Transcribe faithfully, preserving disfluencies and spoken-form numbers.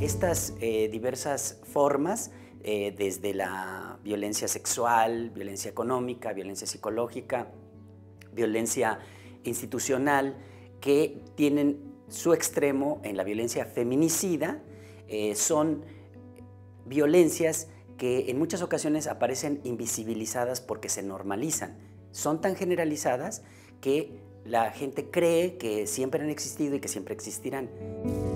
estas eh, diversas formas, eh, desde la violencia sexual, violencia económica, violencia psicológica, violencia institucional, que tienen su extremo en la violencia feminicida, eh, son violencias que en muchas ocasiones aparecen invisibilizadas porque se normalizan. Son tan generalizadas que la gente cree que siempre han existido y que siempre existirán.